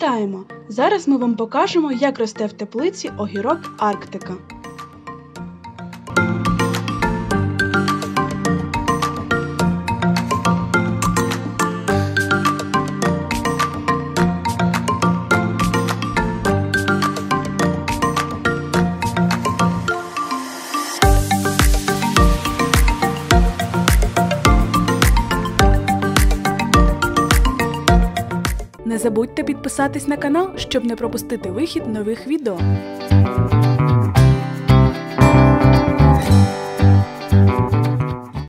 Вітаємо! Зараз ми вам покажемо, як росте в теплиці огірок Арктика. Не забудьте підписатись на канал, щоб не пропустити вихід нових відео.